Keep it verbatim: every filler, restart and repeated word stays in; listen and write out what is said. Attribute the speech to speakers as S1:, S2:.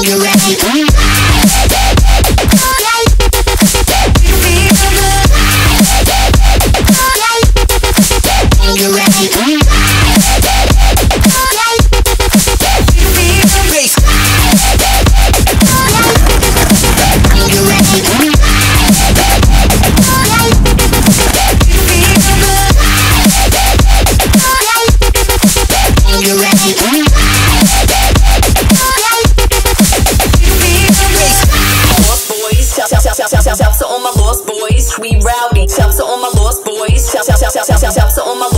S1: Shout to all my lost boys, we rowdy. Shout to all my lost boys. Shout, shout, shout, shout, shout, shout to all my